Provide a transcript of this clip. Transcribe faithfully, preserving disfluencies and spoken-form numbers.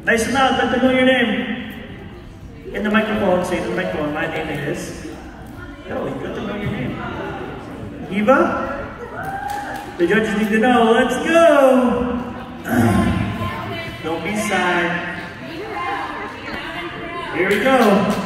Nice amount. Let them know your name. In the microphone, say to the microphone, my name is. No, you got to know your name. Eva? The judges need to know. Let's go! Don't be shy. Here we go.